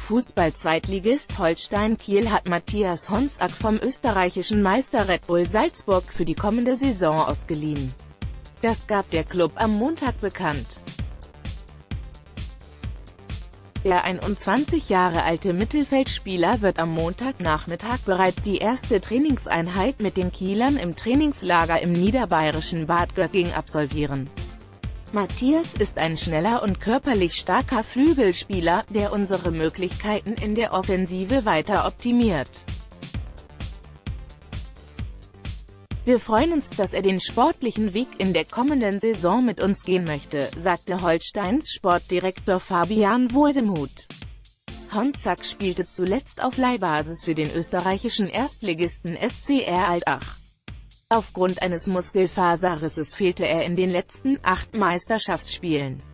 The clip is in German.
Fußball-Zweitligist Holstein Kiel hat Matthias Honsack vom österreichischen Meister Red Bull Salzburg für die kommende Saison ausgeliehen. Das gab der Klub am Montag bekannt. Der 21 Jahre alte Mittelfeldspieler wird am Montagnachmittag bereits die erste Trainingseinheit mit den Kielern im Trainingslager im niederbayerischen Bad Gögging absolvieren. Matthias ist ein schneller und körperlich starker Flügelspieler, der unsere Möglichkeiten in der Offensive weiter optimiert. Wir freuen uns, dass er den sportlichen Weg in der kommenden Saison mit uns gehen möchte, sagte Holsteins Sportdirektor Fabian Wohlgemuth. Honsack spielte zuletzt auf Leihbasis für den österreichischen Erstligisten SCR Altach. Aufgrund eines Muskelfaserrisses fehlte er in den letzten 8 Meisterschaftsspielen.